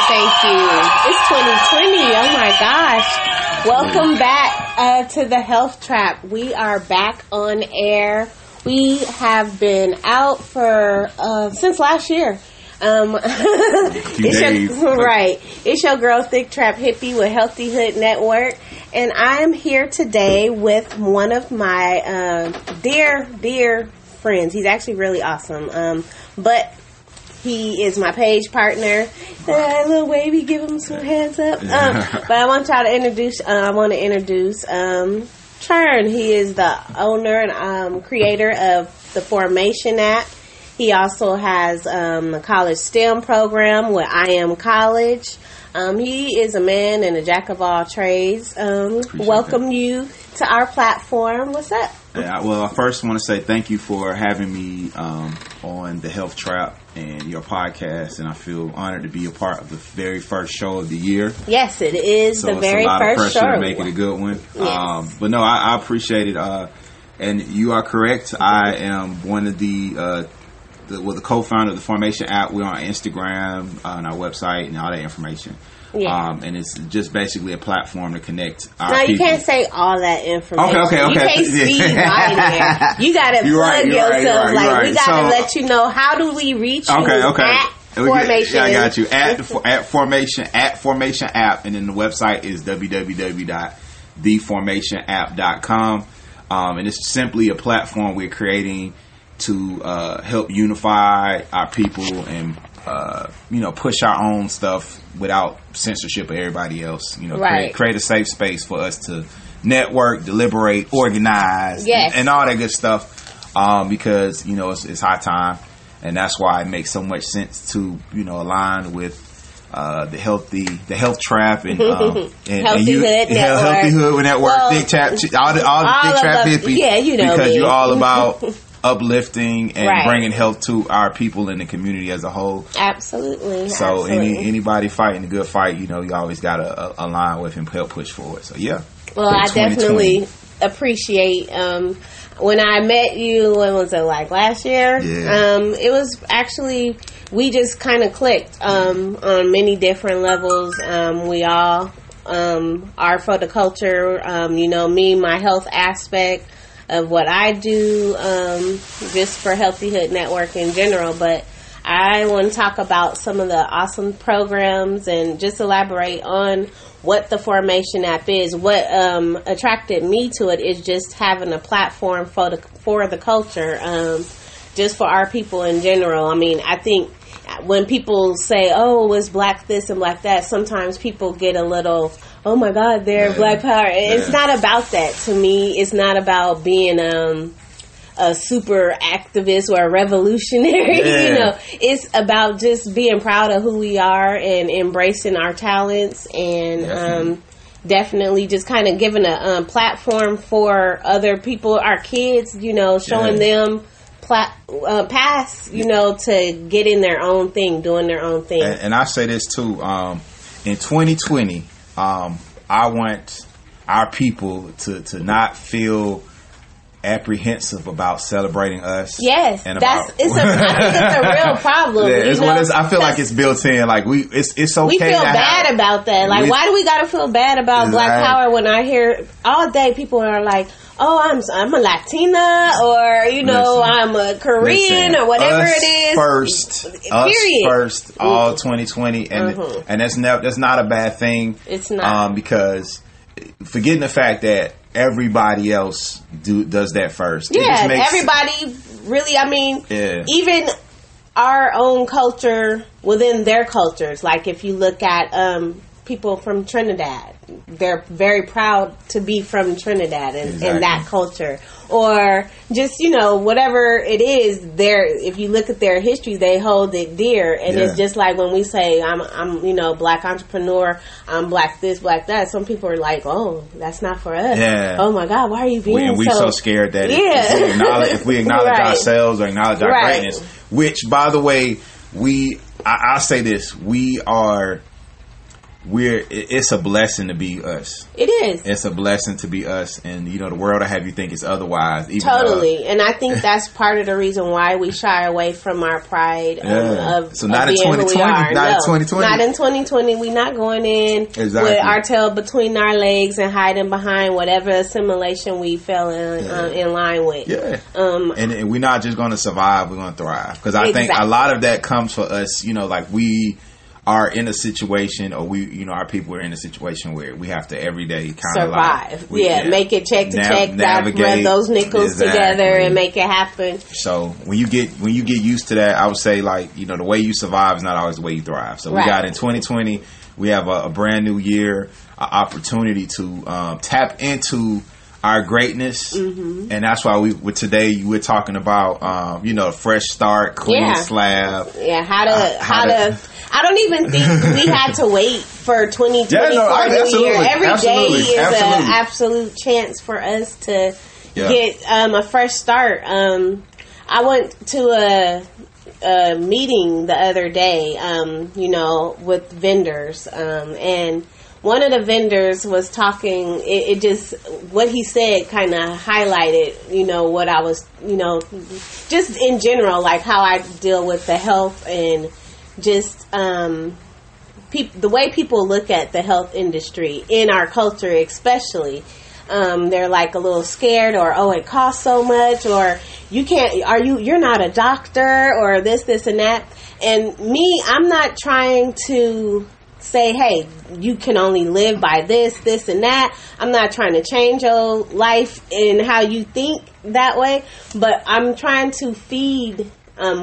Thank you. It's 2020. Oh my gosh. Welcome back to the Health Trap. We are back on air. We have been out for since last year. It's your girl Thick Trap Hippie with Healthy Hood Network, and I'm here today with one of my dear friends. He's actually really awesome, but he is my page partner. Little baby, give him some hands up. But I want y'all to introduce. I want to introduce Churn. He is the owner and creator of the Formation app. He also has a college STEM program with I Am College. He is a man and a jack of all trades. Welcome you to our platform. What's up? Yeah, well, I first want to say thank you for having me on the Health Trap and your podcast, and I feel honored to be a part of the very first show of the year. Yes, it is the very first show. So it's a lot of pressure to make it a good one. Yes. But no, I appreciate it. And you are correct. I am one of the co-founder of the Formation app. We're on Instagram, on our website, and all that information. Yeah. And it's just basically a platform to connect our people. You can't say all that information. Okay. You can't speed right there. You got to plug yourself. We got to let you know, how do we reach you at Formation? I got you. At Formation app, and then the website is www.theformationapp.com. And it's simply a platform we're creating to help unify our people and push our own stuff without censorship of everybody else. Create a safe space for us to network, deliberate, organize, and all that good stuff. Because it's high time, and that's why it makes so much sense to align with the Health Trap and Healthy Hood Network, well, Thick Trap, all the Thick Trap Hippie. Yeah, because you're all about uplifting and bringing health to our people in the community as a whole. Absolutely. So anybody fighting a good fight, you always got to align with and help push forward. So yeah. Well, I definitely appreciate when I met you. When was it, like last year? Yeah. It was actually, we just kind of clicked on many different levels. We all are for the culture. Me, my health aspect of what I do, just for Healthy Hood Network in general. But I want to talk about some of the awesome programs and just elaborate on what the Formation app is. What attracted me to it is just having a platform for the culture, just for our people in general. I mean, I think when people say, "Oh, it's black this and black that," sometimes people get a little, "Oh my God, they're Black Power." It's not about that to me. It's not about being a super activist or a revolutionary. It's about just being proud of who we are and embracing our talents, and definitely just kind of giving a platform for other people, our kids. Showing them paths, to get in their own thing, doing their own thing. And I say this too, in 2020, I want our people to not feel apprehensive about celebrating us. Yes, and I think it's a real problem. I feel like it's built in. Like it's okay. We feel bad about that. Like, why do we gotta feel bad about Black Power when I hear all day people are like, "Oh, I'm a Latina," or I'm a Korean, or whatever it is. First, all 2020, and that's not a bad thing. It's not, because forgetting the fact that everybody else does that first. Yeah, everybody really. I mean, even our own culture within their cultures. Like if you look at people from Trinidad, they're very proud to be from Trinidad and that culture. Or just, whatever it is, if you look at their history, they hold it dear. And it's just like when we say, I'm Black entrepreneur, I'm Black this, Black that. Some people are like, "Oh, that's not for us." Yeah. Oh my God, why are you being we're so scared that if we acknowledge ourselves or acknowledge our greatness, which, by the way, I say this, we are it's a blessing to be us. It is. It's a blessing to be us, and the world will have you think it's otherwise. Even totally, and I think that's part of the reason why we shy away from our pride of so not of in 2020, not in 2020, not in 2020. We not going in with our tail between our legs and hiding behind whatever assimilation we fell in line with. Yeah, and we're not just going to survive; we're going to thrive, because I think a lot of that comes for us. Like we are in a situation, or our people are in a situation where we have to every day kind of survive. Make it check to check, rub those nickels together and make it happen. So when you get used to that, I would say the way you survive is not always the way you thrive. So we got in 2020, we have a brand new year, an opportunity to tap into our greatness, and that's why today we're talking about a fresh start, clean slab. Yeah, how to. I don't even think we had to wait for 2020 for New Year. Every day is an absolute chance for us to get a fresh start. I went to a meeting the other day, with vendors, and one of the vendors was talking, it just, what he said kind of highlighted, what I was, just in general, like how I deal with the health and just the way people look at the health industry in our culture, especially. They're like a little scared, or it costs so much, or you're not a doctor, or this and that. And me, I'm not trying to say, hey, you can only live by this and that. I'm not trying to change your life and how you think that way, but I'm trying to feed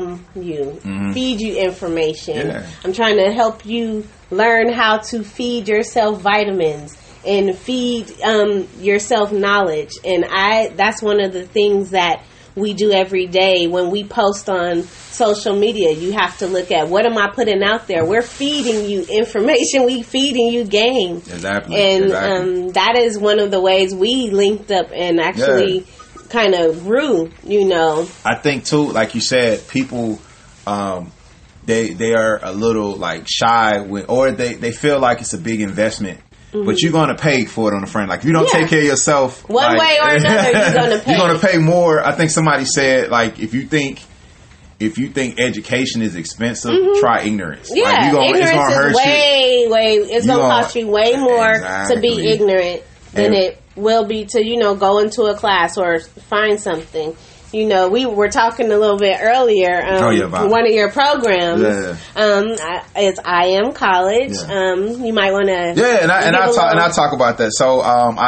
you information. Yeah. I'm trying to help you learn how to feed yourself vitamins and feed yourself knowledge. And that's one of the things that we do every day when we post on social media. You have to look at, what am I putting out there? We're feeding you information. We feeding you game. Exactly. And that is one of the ways we linked up and actually kind of grew, I think too, like you said, people, they are a little shy or they feel like it's a big investment. Mm-hmm. But you're going to pay for it on the front. Like, if you don't take care of yourself, one way or another, you're going to pay. You're going to pay more. I think somebody said, if you think education is expensive, try ignorance. Yeah, ignorance is it's going to cost you way more to be ignorant than it will be to, go into a class or find something. We were talking a little bit earlier. One of your programs. It's I Am College. Yeah. You might want to. Yeah, and I talk about that. So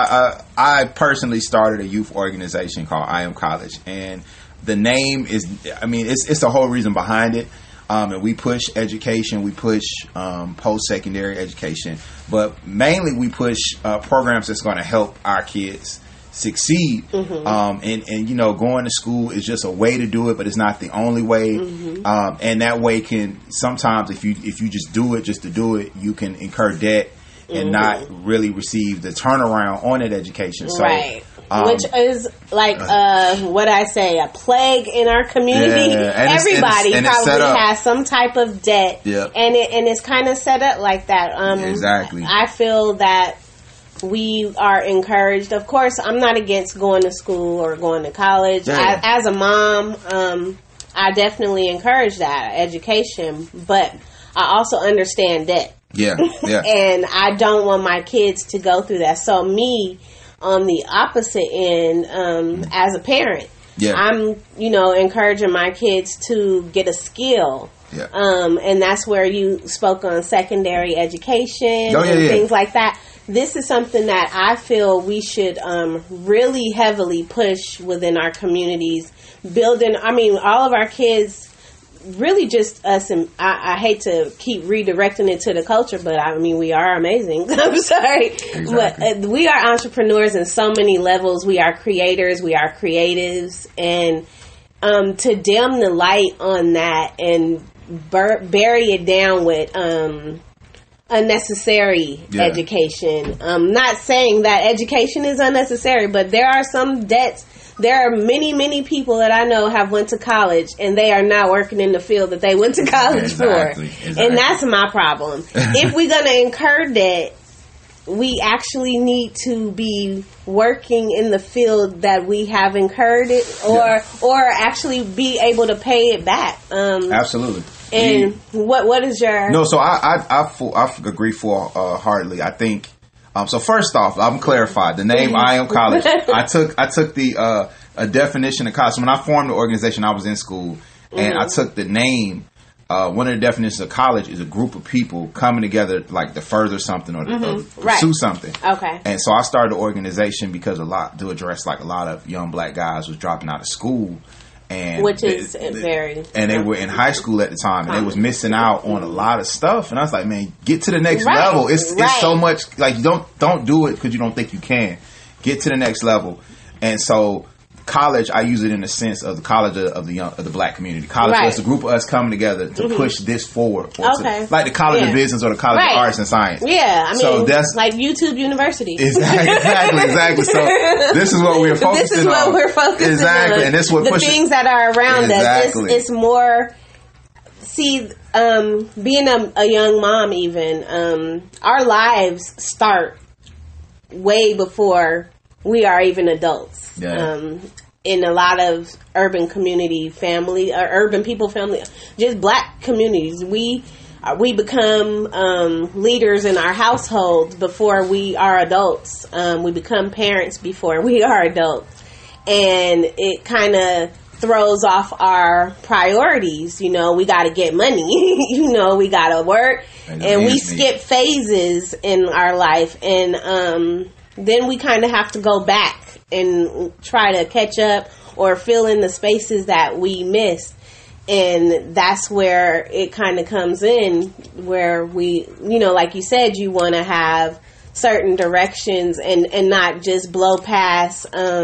I personally started a youth organization called I Am College, and the name is. It's the whole reason behind it. And we push education, we push post-secondary education, but mainly we push programs that's going to help our kids succeed. And going to school is just a way to do it, but it's not the only way. And that way can sometimes, if you just do it just to do it, you can incur debt and not really receive the turnaround on that education. So, which is what I say, a plague in our community. Everybody probably has some type of debt, and it's kind of set up like that. Exactly. I feel that we are encouraged. Of course, I'm not against going to school or going to college. As a mom, I definitely encourage that education, but I also understand debt. And I don't want my kids to go through that. So me, on the opposite end, as a parent, I'm, encouraging my kids to get a skill. And that's where you spoke on secondary education and things like that. This is something that I feel we should really heavily push within our communities. Building, all of our kids, really just us, and I hate to keep redirecting it to the culture, but we are amazing. I'm sorry. Exactly. But we are entrepreneurs in so many levels. We are creators. We are creatives. And to dim the light on that and bury it down with unnecessary education. I'm not saying that education is unnecessary, but there are some debts there are many people that I know have went to college and they are not working in the field that they went to college for. And that's my problem. If we're going to incur debt, we actually need to be working in the field that we have incurred it, or actually be able to pay it back. Absolutely. And what is your... No, so I agree hardly. I think... so first off, I'm clarified. The name I Am College, I took the a definition of college. So when I formed the organization, I was in school, and I took the name. One of the definitions of college is a group of people coming together, like to further something or to pursue something. Okay. And so I started the organization because to address like a lot of young black guys was dropping out of school. And which is very... And they were in high school at the time, and they was missing out on a lot of stuff. And I was like, man, get to the next level. It's so much, like, you don't do it because you don't think you can. Get to the next level. And so college, I use it in the sense of the college of the black community. College was a group of us coming together to push this forward. Like the College of Business or the College of Arts and Science. Yeah, I mean, so that's like YouTube University. Exactly. So this is what we're focusing on. This is what we're focusing on. And this is what the things that are around us. It's more... See, being a young mom even, our lives start way before we are even adults. Yeah. In a lot of urban community family, or urban people family, just black communities, we become leaders in our households before we are adults. We become parents before we are adults, and it kind of throws off our priorities. You know, we got to get money. You know, we got to work, and we skip phases in our life, and then we kind of have to go back and try to catch up or fill in the spaces that we missed. And that's where it kind of comes in, where we, you know, like you said, you want to have certain directions and not just blow past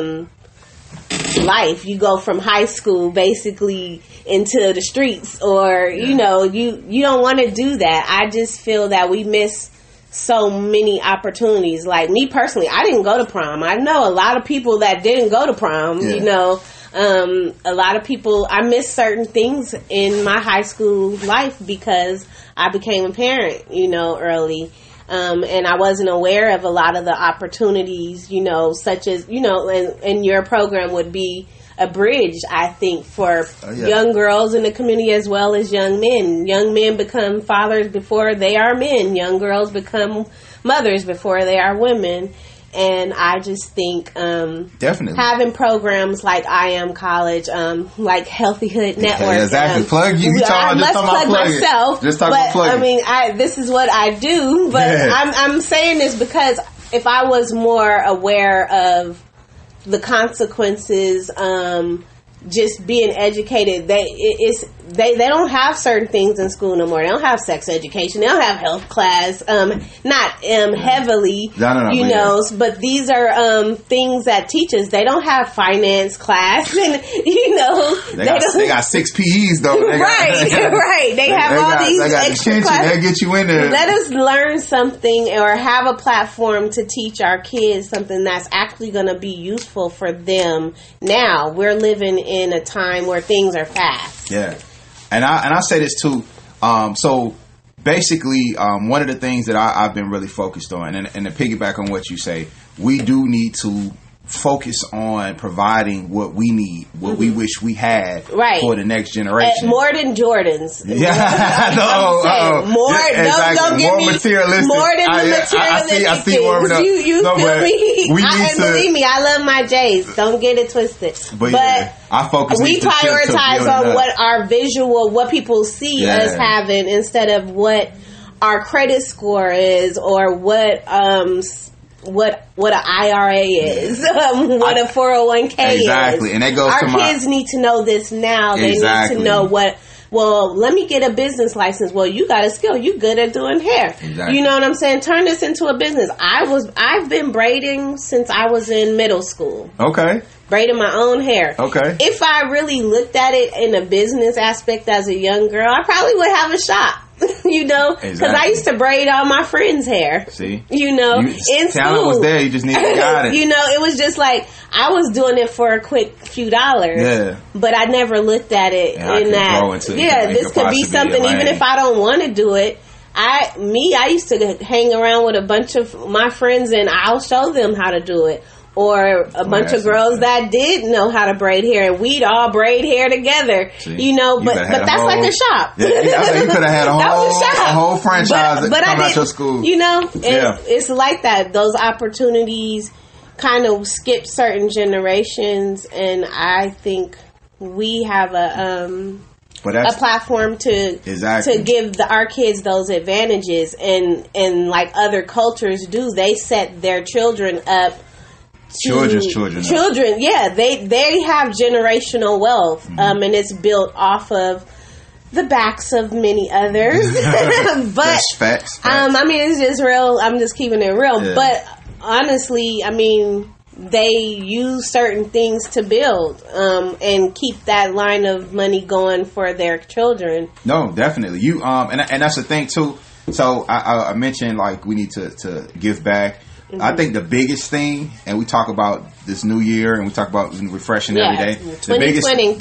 life. You go from high school basically into the streets, or, you know, you don't want to do that. I just feel that we miss so many opportunities. Like me personally, I didn't go to prom. I know a lot of people that didn't go to prom. You know, a lot of people, I missed certain things in my high school life because I became a parent, you know, early. And I wasn't aware of a lot of the opportunities, you know, such as, you know, and your program would be a bridge, I think, for young girls in the community as well as young men. Young men become fathers before they are men. Young girls become mothers before they are women. And I just think definitely having programs like I Am College, like Healthy Hood Network. Yeah, exactly. Plug you. I must plug myself. Just talk about plugging. I mean, this is what I do. But I'm saying this because if I was more aware of the consequences, just being educated, they don't have certain things in school no more. They don't have sex education. They don't have health class. Not heavily, you know. But these are things that teach us. They don't have finance class, and you know they got 6 PEs though. Right. They have all these extra classes. They get you in there. Let us learn something or have a platform to teach our kids something that's actually going to be useful for them. Now we're living in a time where things are fast. Yeah. And I say this too. So basically, one of the things that I've been really focused on, and to piggyback on what you say, we do need to focus on providing what we need, what we wish we had for the next generation. More than Jordans. More, exactly. Don't get me materialistic. More than the materialistic I see warming up. You feel me? Believe me, I love my J's. Don't get it twisted. But I focus. We prioritize on what our visual, what people see us having, instead of what our credit score is, or what an IRA is, what a 401k is. Exactly, and that goes our kids need to know this now. They need to know what. Well, let me get a business license. Well, you got a skill. You good at doing hair. Exactly. You know what I'm saying? Turn this into a business. I've been braiding since I was in middle school. Okay. Braiding my own hair. Okay. If I really looked at it in a business aspect as a young girl, I probably would have a shop. you know, because I used to braid all my friends' hair. See, you know, in talent school was there. You just needed guidance. You know, it was just like I was doing it for a quick few dollars. Yeah. But I never looked at it in that. This could be something. Even if I don't want to do it, I used to hang around with a bunch of my friends, and I'll show them how to do it. Or a bunch of girls that did know how to braid hair, and we'd all braid hair together. See, you know, but that's like a shop. Yeah, you could have had a whole franchise that come out your school. You know, it's like that. Those opportunities kind of skip certain generations, and I think we have a platform to give our kids those advantages, and like other cultures do, they set their children up. Children, yeah, they have generational wealth, and it's built off of the backs of many others. But facts. I mean, it's just real. I'm just keeping it real. Yeah. But honestly, I mean, they use certain things to build and keep that line of money going for their children. No, definitely. You and that's the thing too. So I mentioned like we need to give back. Mm-hmm. I think the biggest thing, and we talk about this new year, and we talk about refreshing every day. 2020,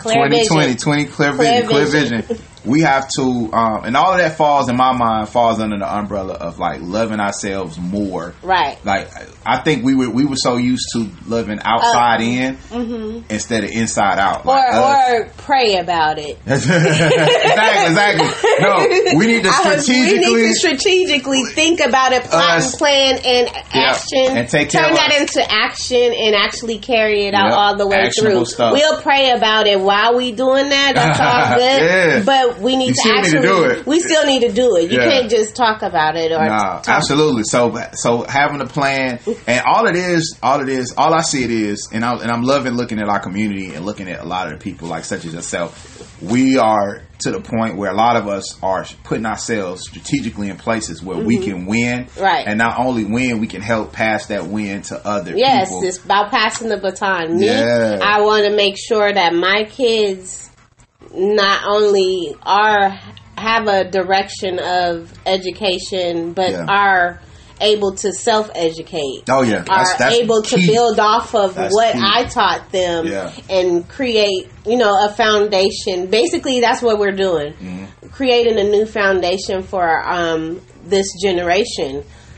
clear vision. We have to, and all of that falls in my mind falls under the umbrella of like loving ourselves more. Right. Like I think we were so used to living outside in instead of inside out. Or pray about it. Exactly. No, we need to strategically think about it, plan, and action, and turn that into action, and actually carry it out all the way through. Stuff. We'll pray about it while we doing that. That's all good. But we need to actually do it. We still need to do it. You can't just talk about it or absolutely. So having a plan, and all I see it is, and I'm loving looking at our community and looking at a lot of the people like such as yourself. We are to the point where a lot of us are putting ourselves strategically in places where we can win, right? And not only win, we can help pass that win to other people. Yes, it's about passing the baton. I want to make sure that my kids not only have a direction of education, but are able to self-educate. Oh yeah, that's able to build off of what I taught them and create, a foundation. Basically, that's what we're doing, creating a new foundation for this generation.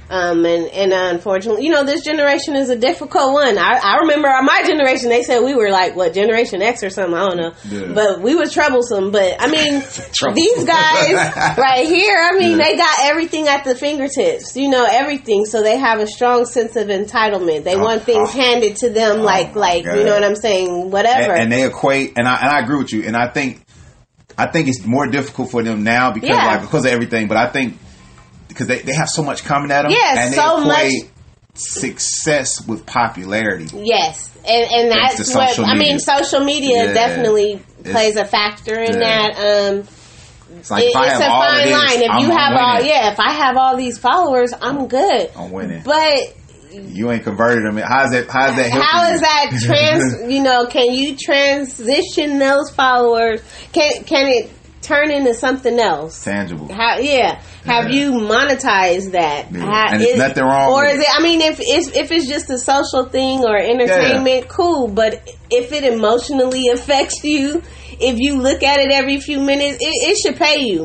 And unfortunately, this generation is a difficult one. I remember my generation, they said we were like, what, Generation X or something, I don't know. Yeah. But we was troublesome. But, I mean, these guys right here, I mean, they got everything at the fingertips, everything. So they have a strong sense of entitlement. They want things handed to them like you know what I'm saying, whatever. And they equate, and I agree with you. And I think it's more difficult for them now because of everything. But I think because they have so much coming at them. Yes, and they so much success with popularity. Yes, and that's what social media definitely plays a factor in that. It's like it's a fine line. If I have all these followers, I'm good. I'm winning. But you ain't converted them. How's that helping How is that can you transition those followers? Can it turn into something else tangible? Have you monetized that? And it's nothing wrong. Or is it? I mean, if it's just a social thing or entertainment, cool. But if it emotionally affects you, if you look at it every few minutes, it should pay you.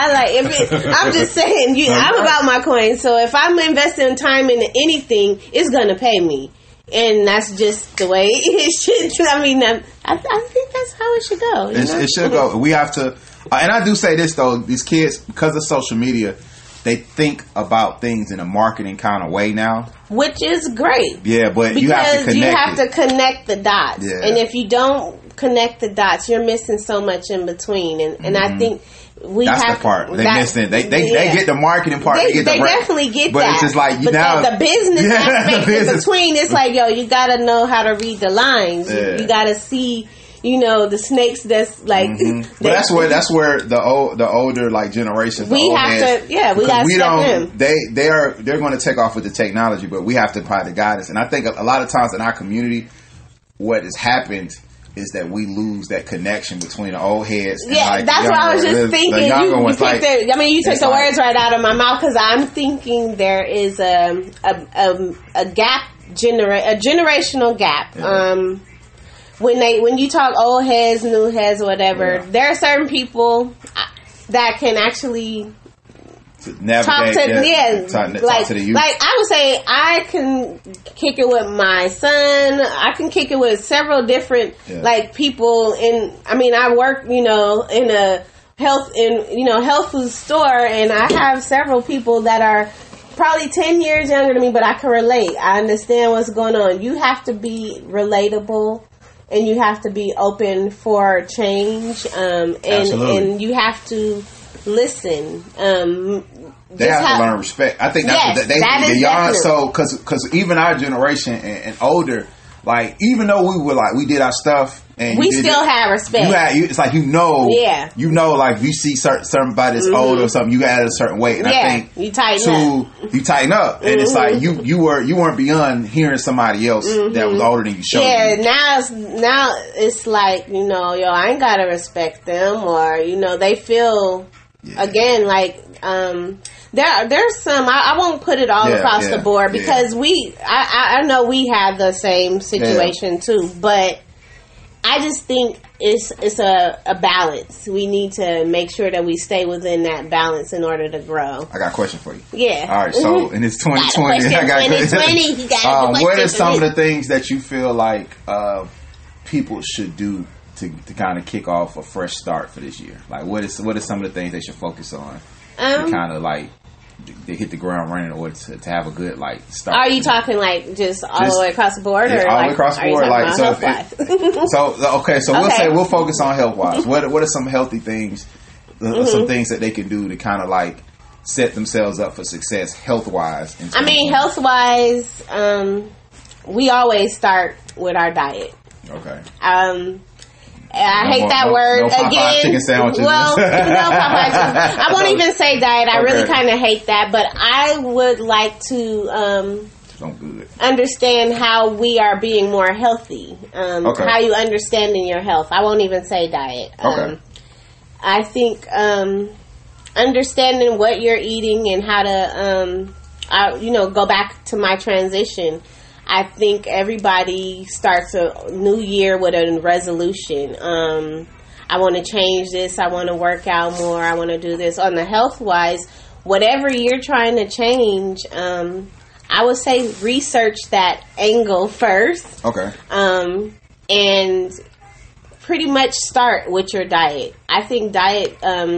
I'm just saying, I'm about my coin. So if I'm investing time into anything, it's gonna pay me. And that's just the way it should. I mean, I think that's how it should go. It should go. We have to. And I do say this though: these kids, because of social media, they think about things in a marketing kind of way now, which is great. Yeah, but you have to connect the dots, and if you don't connect the dots, you're missing so much in between. And I think that's the part they missed. They get the marketing part. They definitely get but that. It's just like the business aspect in between. It's like, you got to know how to read the lines. Yeah. You got to see. The snakes that's like. But that's where the older like generations. We have to step in. They're going to take off with the technology, but we have to provide the guidance. And I think a lot of times in our community, what has happened, is that we lose that connection between the old heads. And yeah, like that's what I was just thinking. You took the words right out of my mouth, because I'm thinking there is a gap, a generational gap. Yeah. When you talk old heads, new heads, whatever, there are certain people that can actually talk to the youth. Like I would say, I can kick it with my son. I can kick it with several different like people. I work, in a health food store, and I have several people that are probably 10 years younger than me, but I can relate. I understand what's going on. You have to be relatable, and you have to be open for change, and you have to listen. They have to learn respect. I think that's what y'all. So, because even our generation and older, like, even though we did our stuff, and we still have respect. It's like like if you see somebody that's older or something, you got it a certain way, and I think you tighten up, and it's like you weren't beyond hearing somebody else that was older than you. Now it's like, I ain't gotta respect them, or they feel again like there's some, I won't put it all across the board, because I know we have the same situation too, but I just think it's a balance. We need to make sure that we stay within that balance in order to grow. I got a question for you. Yeah. All right. So, and it's 2020. I got 2020. What are some of the things that you feel like people should do to kind of kick off a fresh start for this year? Like, what are some of the things they should focus on to kind of like they hit the ground running, or to have a good start? Are you talking like just all the way across the board, or all the way across the board? So we'll focus on health wise. What are some healthy things? Some things that they can do to kind of like set themselves up for success health wise. Health wise, we always start with our diet. Okay. I hate that word again. Chicken sandwiches. Well, I won't even say diet. I really kind of hate that, but I would like to understand how we are being more healthy. How you understanding your health. I won't even say diet. I think understanding what you're eating and how to, go back to my transition. I think everybody starts a new year with a resolution. I want to change this. I want to work out more. I want to do this. On the health wise, whatever you're trying to change, I would say research that angle first. Okay. And pretty much start with your diet. I think diet,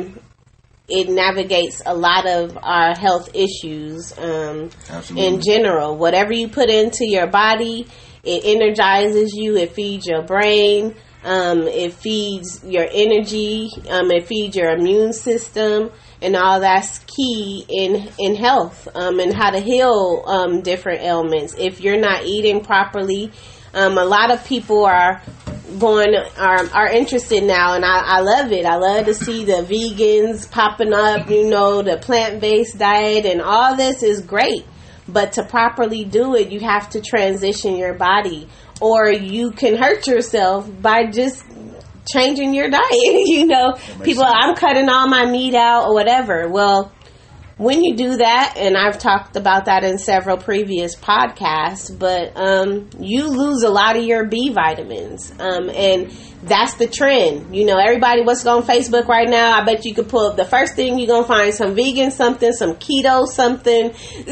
it navigates a lot of our health issues in general. Whatever you put into your body, it energizes you. It feeds your brain. It feeds your energy. It feeds your immune system, and all that's key in health and how to heal different ailments. If you're not eating properly, a lot of people are interested now, and I love it. I love to see the vegans popping up, the plant-based diet, and all this is great. But to properly do it, you have to transition your body, or you can hurt yourself by just changing your diet. People, I'm cutting all my meat out or whatever. Well, when you do that, and I've talked about that in several previous podcasts, but you lose a lot of your B vitamins, and that's the trend. Everybody, what's on Facebook right now, I bet you could pull up the first thing you're going to find some vegan something, some keto something,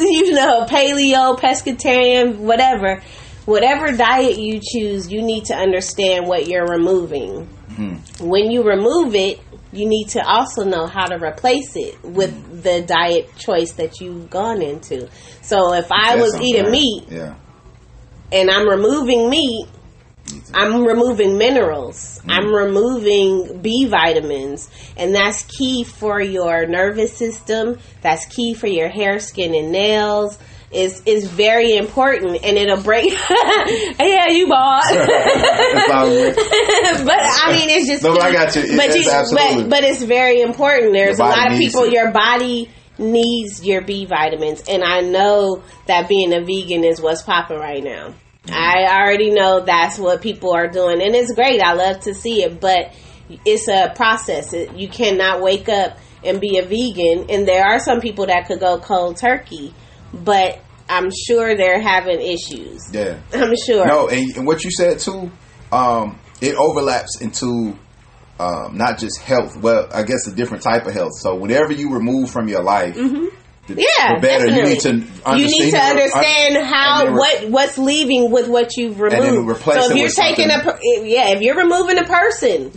paleo, pescatarian, whatever. Whatever diet you choose, you need to understand what you're removing. When you remove it, you need to also know how to replace it with the diet choice that you've gone into. So if I was eating meat and I'm removing meat, I'm removing minerals. I'm removing B vitamins. And that's key for your nervous system. That's key for your hair, skin, and nails. Is very important, and it'll break. Yeah, you bought. But it's just. No, but I got you. But it's very important. There's a lot of people. Your body needs your B vitamins, and I know that being a vegan is what's popping right now. I already know that's what people are doing, and it's great. I love to see it, but it's a process. You cannot wake up and be a vegan, and there are some people that could go cold turkey, but I'm sure they're having issues. Yeah, I'm sure. No, and what you said too, it overlaps into not just health. Well, I guess a different type of health. So whatever you remove from your life. Yeah, better. Definitely. You need to understand how what's leaving with what you've removed. And then replace so if it you're with taking if you're removing a person,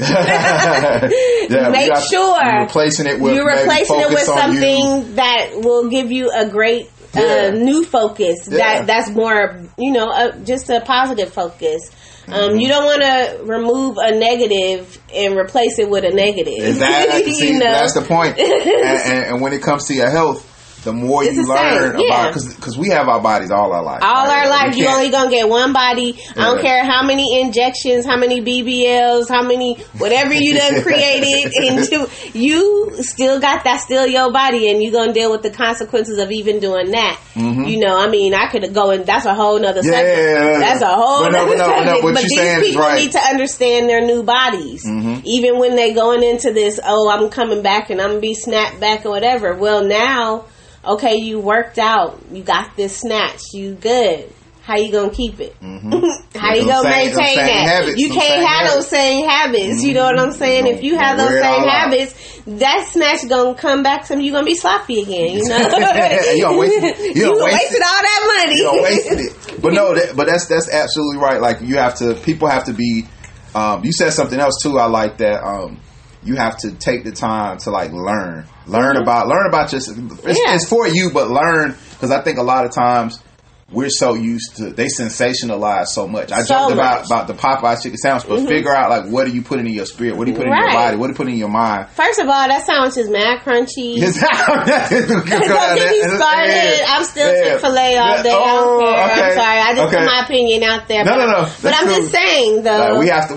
make sure you're replacing it with something that will give you a great new focus. That's more just a positive focus. You don't want to remove a negative and replace it with a negative. Exactly. See, that's the point. And when it comes to your health, the more you learn about, because we have our bodies all our life. All our life, you only gonna get one body. I don't care how many injections, how many BBLs, how many whatever you done created into. You still got that's still your body, and you gonna deal with the consequences of even doing that. I could go and that's a whole nother subject. That's a whole nother subject. But these people need to understand their new bodies, even when they going into this. Oh, I'm coming back and I'm gonna be snapped back or whatever. Well, now. Okay, you worked out. You got this snatch. You good. How you gonna keep it? How you gonna maintain that? You can't have those same habits. You know what I'm saying? If you have those same habits, that snatch gonna come back to you. Gonna be sloppy again. You know, you gonna waste it. You wasted all that money. You gonna wasted it. But no, but that's absolutely right. Like people have to be. You said something else too. I like that. You have to take the time to learn about just it's for you, but learn, because I think a lot of times we're so used to they sensationalize so much. I joked about the Popeye chicken sandwich, but figure out what are you putting in your spirit, what are you putting in your body, what are you putting in your mind. First of all, that sandwich is mad crunchy. Don't get me started. I'm still Chick-fil-A all day. I don't care. Okay. I'm sorry. I just put my opinion out there. No. But I'm just saying though, we have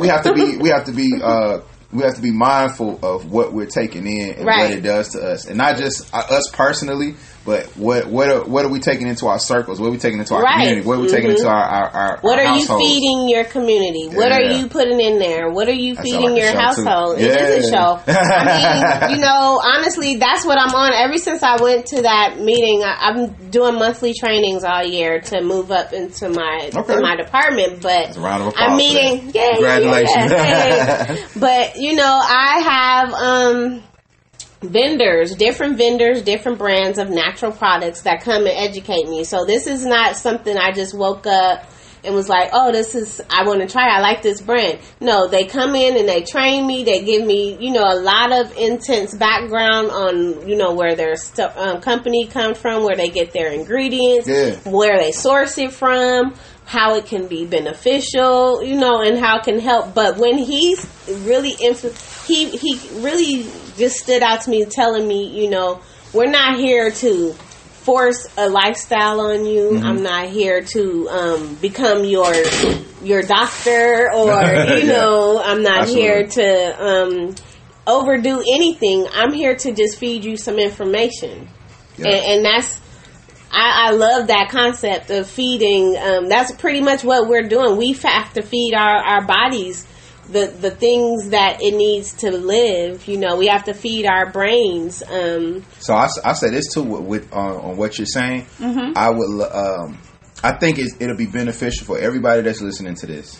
to be mindful of what we're taking in and what it does to us, and not just us personally, but what are we taking into our circles? What are we taking into our community? What are we taking into our what are households? You feeding your community? What are you putting in there? What are you feeding your household? It is a show. I mean, honestly, that's what I'm on. Ever since I went to that meeting, I'm doing monthly trainings all year to move up into my department. But I'm meeting. Congratulations! But I have different vendors, different brands of natural products that come and educate me. So this is not something I just woke up and was like, oh, I want to try. I like this brand. No, they come in and they train me. They give me, a lot of intense background on, where their company comes from, where they get their ingredients, where they source it from, how it can be beneficial, and how it can help. But when he's really, he really just stood out to me, telling me, we're not here to force a lifestyle on you. I'm not here to become your doctor, or I'm not here to overdo anything. I'm here to just feed you some information, and that's. I love that concept of feeding. That's pretty much what we're doing. We have to feed our bodies the things that it needs to live. We have to feed our brains. So I say this too with on what you're saying. I would. I think it'll be beneficial for everybody that's listening to this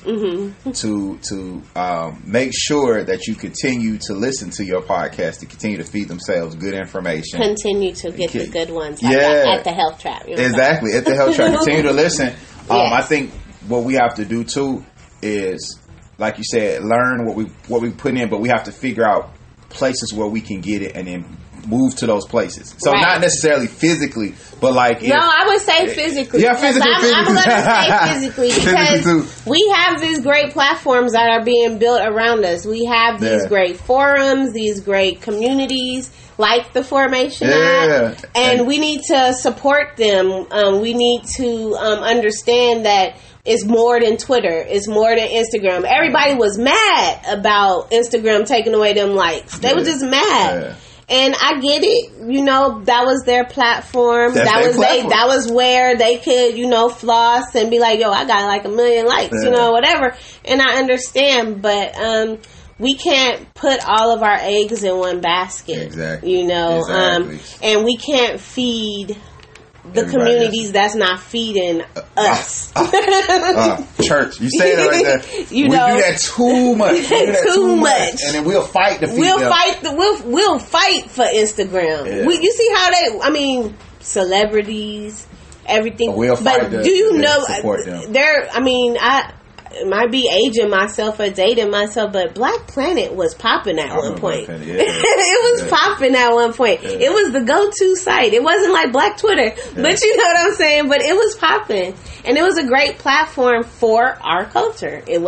to make sure that you continue to listen to your podcast, to continue to feed themselves good information. Continue to get the good ones at the Health Trap. Exactly, at the Health Trap. Continue to listen. I think what we have to do too is, like you said, learn what we put in, but we have to figure out places where we can get it and then move to those places. So not necessarily physically, but I would say physically. Yeah, physically. I'm going to say physically because we have these great platforms that are being built around us. We have these great forums, these great communities like the Formation Act, and we need to support them. We need to understand that it's more than Twitter. It's more than Instagram. Everybody was mad about Instagram taking away them likes. They were just mad. And I get it, you know, that was their platform. That was where they could, you know, floss and be like, yo, I got like 1 million likes, you know, whatever. And I understand, but we can't put all of our eggs in one basket. Exactly. You know, and we can't feed the communities that's not feeding us. Church, you say that right there. You we know, do that too much. We do that too much, and then we'll fight to feed them. We'll fight for Instagram. Yeah. You see how they? I mean, celebrities, everything. We'll fight. But do you know? Support them. I mean, I might be aging myself or dating myself, but Black Planet was popping at one point. It was popping at one point. Yeah. It was the go-to site. It wasn't like Black Twitter, but you know what I'm saying? But it was popping, and it was a great platform for our culture. And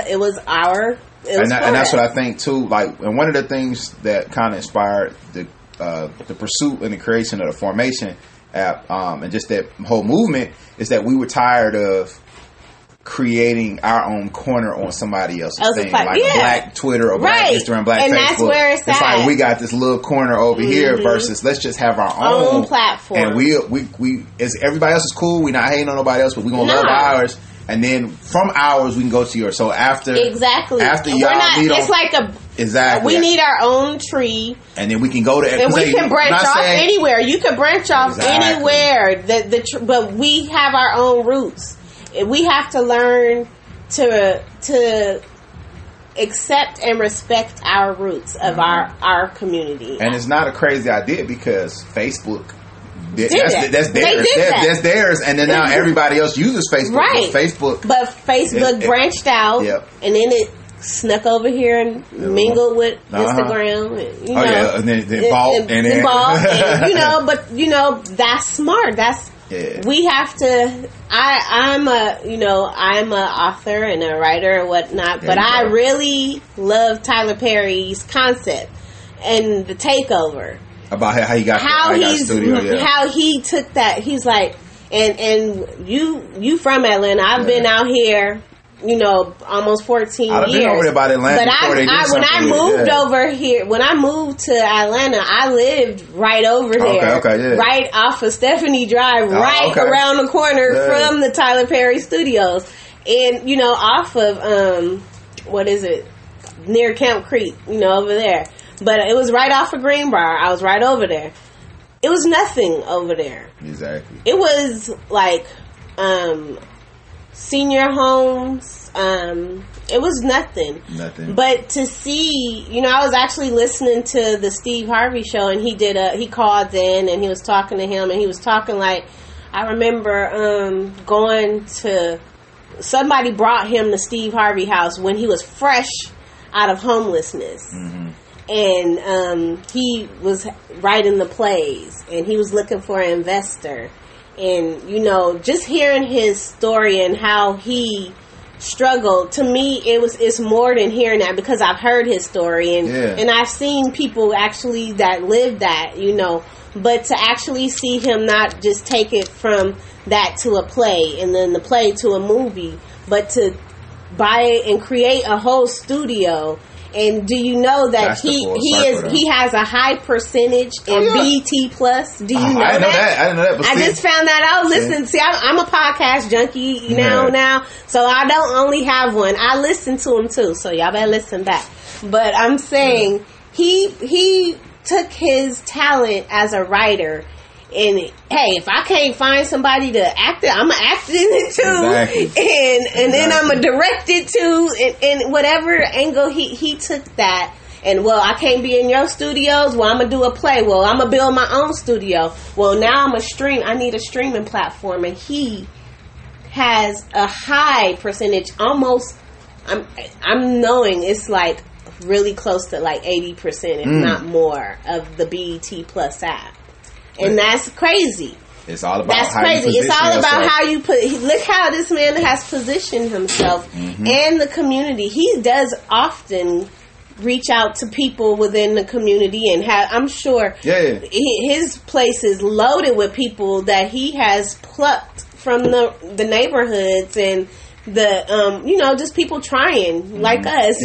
that's what I think too. Like, and one of the things that kind of inspired the pursuit and the creation of the Formation app, and just that whole movement, is that we were tired of creating our own corner on somebody else's thing, like a Black Twitter or Black Instagram, Black and Facebook. That's where it's at. Like we got this little corner over here versus let's just have our own platform. And we as everybody else is cool. We're not hating on nobody else, but we're gonna love ours. And then from ours we can go to yours. So after y'all meet on, it's like we need our own tree, and then we can go to and we can branch off anywhere. You can branch off anywhere. But we have our own roots. We have to learn to accept and respect our roots of our community. And it's not a crazy idea because Facebook, that's theirs. That's theirs. And then now everybody else uses Facebook. Right. But Facebook branched out, and then it snuck over here and mingled with Instagram. And, you know, and then bought and you know, but you know that's smart. We have to. I'm a author and a writer or whatnot, but I really love Tyler Perry's concept and the takeover about how he got studio. How he took that. He's like, and you from Atlanta? I've been out here. You know, almost 14 years. I've been over there about Atlanta. But when I moved over here, when I moved to Atlanta, I lived right over there, right off of Stephanie Drive, around the corner from the Tyler Perry Studios, and you know, off of near Camp Creek, you know, over there. But it was right off of Greenbrier. I was right over there. It was nothing over there. Exactly. It was like. Senior homes, it was nothing. But to see, you know, I was actually listening to the Steve Harvey show, and he called in and he was talking to him, and he was talking like, I remember going to, somebody brought him to Steve Harvey house when he was fresh out of homelessness. And he was writing the plays, and he was looking for an investor. And, you know, just hearing his story and how he struggled, to me, it's more than hearing that, because I've heard his story and I've seen people actually that live that, you know, but to actually see him not just take it from that to a play and then the play to a movie, but to buy and create a whole studio. And do you know that he has a high percentage in BET Plus? Do you know that? I didn't know that. But I just found that out. Listen, I'm a podcast junkie now, so I don't only have one. I listen to them too, so y'all better listen back. But I'm saying he took his talent as a writer. And hey, if I can't find somebody to act it, I'm gonna act in it too, and then I'm gonna direct it too, and whatever angle he took that. And well, I can't be in your studios. Well, I'm gonna do a play. Well, I'm gonna build my own studio. Well, now I'm a stream. I need a streaming platform, and he has a high percentage. Almost, I'm knowing it's like really close to like 80%, if not more, of the BET Plus app. And that's crazy. It's all about how you position It's all about yourself. how you look how this man has positioned himself and the community. He does often reach out to people within the community, and I'm sure his place is loaded with people that he has plucked from the neighborhoods and just people trying like us,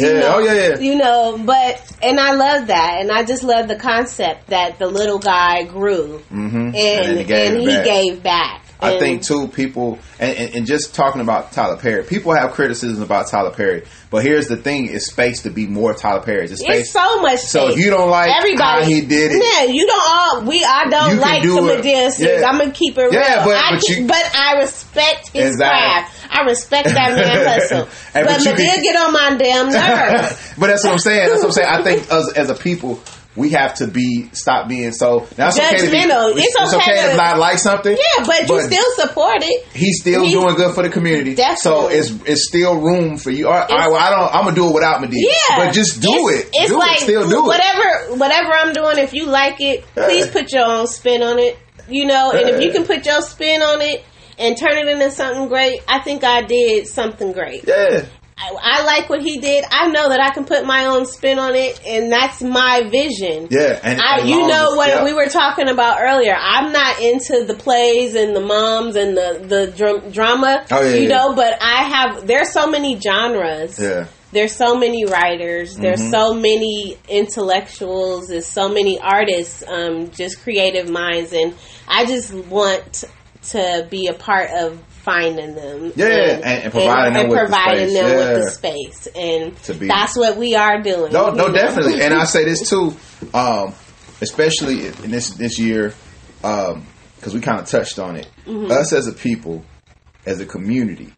and I love that, and I just love the concept that the little guy grew, and he gave back. I think too, people, and just talking about Tyler Perry, people have criticisms about Tyler Perry, but here's the thing: it's space to be more Tyler Perry. It's so much space. So if you don't like everybody, how he did it, yeah, you don't all. I don't like some of this. Yeah. I'm gonna keep it real. Yeah, but I respect his craft. I respect that man hustle. But Madea get on my damn nerves. But that's what I'm saying. I think us as a people, we have to stop being so. That's judgmental. Okay it's okay to not like something. Yeah, but you still support it. He's still doing good for the community. Definitely. So it's still room for you. I'm gonna do it without Madea. Yeah, but just do it. It's still do it. Whatever I'm doing. If you like it, please put your own spin on it. And if you can put your spin on it and turn it into something great, I think I did something great. Yeah. I like what he did. I know that I can put my own spin on it, and that's my vision. Yeah, and what we were talking about earlier. I'm not into the plays and the moms and the drama. Oh, yeah, but there's so many genres. Yeah. There's so many writers. There's so many intellectuals. There's so many artists, just creative minds, and I just want to be a part of finding them, and providing them with the space, and that's what we are doing. No, definitely. And I say this too, especially in this year, because we kind of touched on it. Us as a people, as a community,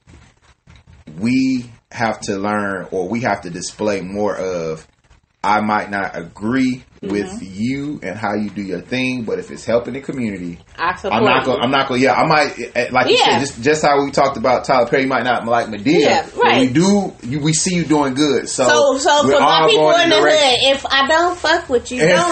we have to learn, or we have to display more of. I might not agree with you and how you do your thing, but if it's helping the community, I'm not gonna. Yeah, I might, like you said, just how we talked about Tyler Perry. You might not like Madea, right? But we see you doing good. So for my people in the hood, if I don't fuck with you, don't.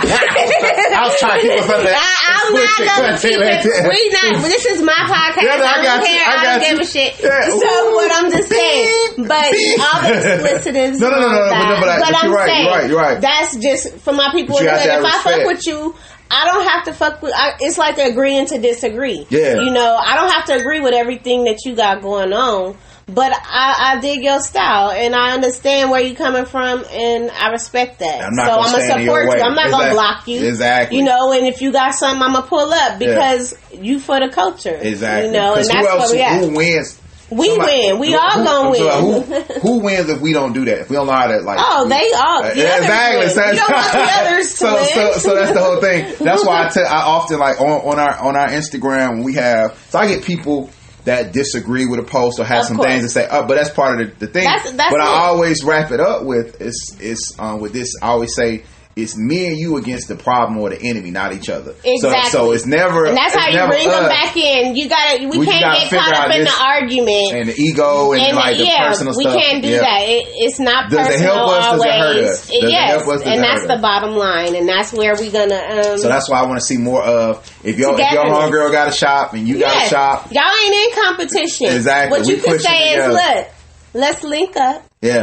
I was trying to keep it from that. I'm not gonna keep it. This is my podcast. I don't care. I don't give a shit. Yeah. So what I'm just saying, but all the explicitives. No. But I'm saying, you're right. That's just for my people in the hood. If I fuck with you, I don't have to fuck with. It's like agreeing to disagree. Yeah. I don't have to agree with everything that you got going on, but I dig your style and I understand where you're coming from, and I respect that. I'm gonna support you. I'm not gonna block you. Exactly. And if you got something, I'm gonna pull up because you for the culture. Exactly. And that's what we have. Who wins? We win. We all gonna win. Who wins if we don't do that? If we don't know how to like? Oh, they all. Exactly. You don't want the others to win. So that's the whole thing. That's why I often like on our Instagram we have. So I get people that disagree with a post or have some things to say. But that's part of the thing. But I always wrap it up with with this. I always say. It's me and you against the problem or the enemy, not each other. Exactly. So it's never. And that's how you bring them back in. We can't get caught up in the argument and the ego and the personal stuff. We can't do that. It's not personal. Does it help us? Always. Does it hurt us? Yes, and that's the bottom line, and that's where we're gonna. So that's why I want to see more of if your homegirl got a shop and you got a shop. Y'all ain't in competition. Exactly. What you can say is, look, let's link up. Yeah.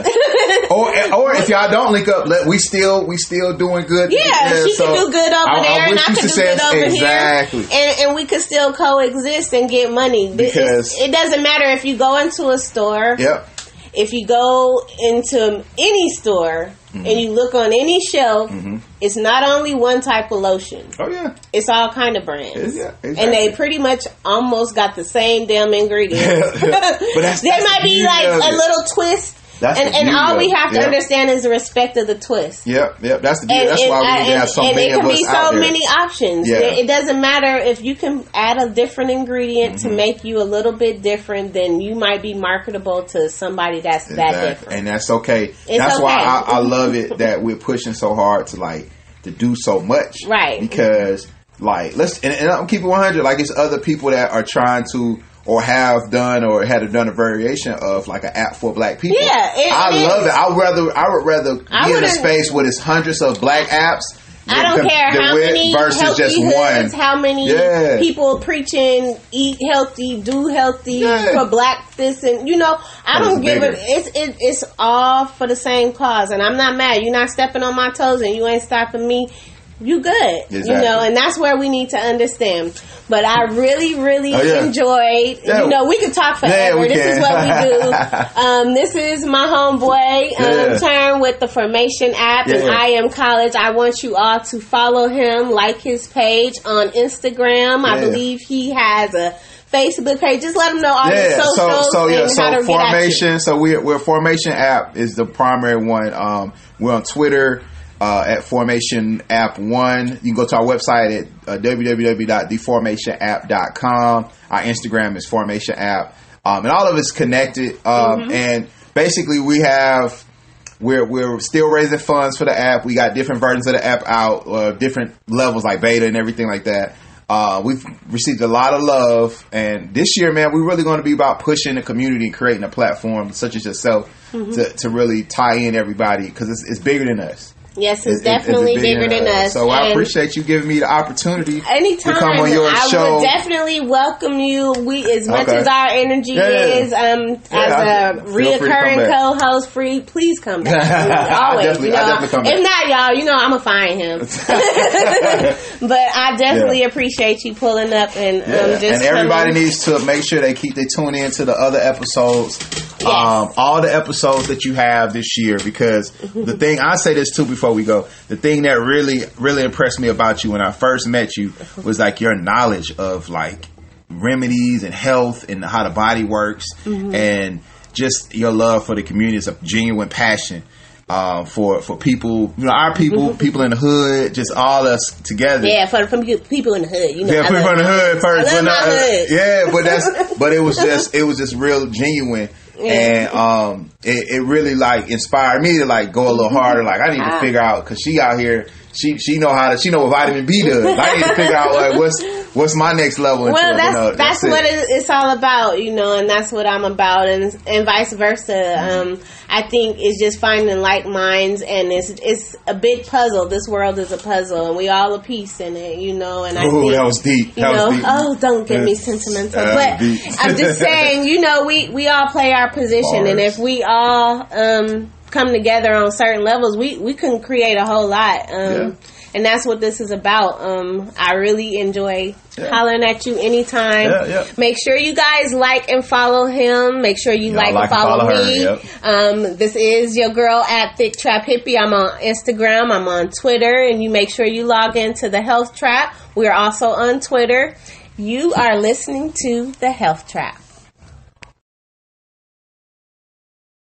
or if y'all don't link up, we still doing good. Yeah, she can do good over there, and I can do good over exactly. here. And we could still coexist and get money. Because it doesn't matter if you go into a store. Yep. If you go into any store and you look on any shelf, it's not only one type of lotion. Oh yeah, it's all kind of brands. Yeah, exactly. And they pretty much almost got the same damn ingredients. But there might be like a little twist. And all we have to understand is the respect of the twist. Yep. That's the beauty. That's why we need to have so many of us out there. And it can be so many options. Yeah. It doesn't matter if you can add a different ingredient to make you a little bit different, then you might be marketable to somebody that's that different. And that's okay. That's why I love it that we're pushing so hard to do so much. Right. Because and I'm keeping 100. Like it's other people that are trying to. Or have done or had done a variation of like an app for black people. Yeah, I love it. I would rather be in a space where there's hundreds of black apps. I don't care how many versus just one. How many people preaching eat healthy, do healthy for black this and I don't give it. It's all for the same cause, and I'm not mad. You're not stepping on my toes, and you ain't stopping me. you good. Exactly. You know, and that's where we need to understand. But I really, really enjoyed, Yeah. you know, we could talk forever. Yeah, this is what we do. This is my homeboy, Turn with the Formation app, and I Am College. I want you all to follow him, like his page on Instagram. I believe he has a Facebook page. Just let them know all the socials and how to Formation. get at you. So we're Formation app is the primary one. We're on Twitter at Formation App 1. You can go to our website at www.theformationapp.com. Our Instagram is Formation App, and all of it's connected. And basically, we're still raising funds for the app. We got different versions of the app out, different levels like beta and everything like that. We've received a lot of love, and this year, man, we're really going to be about pushing the community and creating a platform such as yourself to really tie in everybody, because it's bigger than us. Yes, it's definitely bigger than us. So I appreciate you giving me the opportunity anytime to come on your show. I would definitely welcome you. As much as our energy is, as a reoccurring co-host, please come back. Always, I definitely come back. If not, y'all, you know I'm gonna find him. But I definitely appreciate you pulling up and just. And everybody needs to make sure they tune in to the other episodes. Yes. All the episodes that you have this year, because the thing, I say this too before we go, the thing that really, really impressed me about you when I first met you was like your knowledge of like remedies and health and how the body works, and just your love for the community. Is a genuine passion for people, you know, our people, people in the hood, just all us together. Yeah, for people in the hood, you know. Yeah, people in the hood first. I love my hood. Yeah, but it was just real genuine. Yeah. And it really like inspired me to like go a little harder. Like I need to figure out, because she out here, she know what vitamin B does. I need to figure out like what's my next level. Well, that's what it's all about, you know, and that's what I'm about, and vice versa. I think it's just finding like minds, and it's a big puzzle. This world is a puzzle, and we all a piece in it, you know. And I think that was deep. Oh, don't get me sentimental, but I'm just saying, you know, we all play our position, and if we all come together on certain levels, we can create a whole lot. And that's what this is about. I really enjoy hollering at you anytime. Make sure you guys like and follow him. Make sure you like and follow me. This is your girl at Thick Trap Hippie. I'm on Instagram. I'm on Twitter. And you make sure you log into the Health Trap. We are also on Twitter. You are listening to the Health Trap.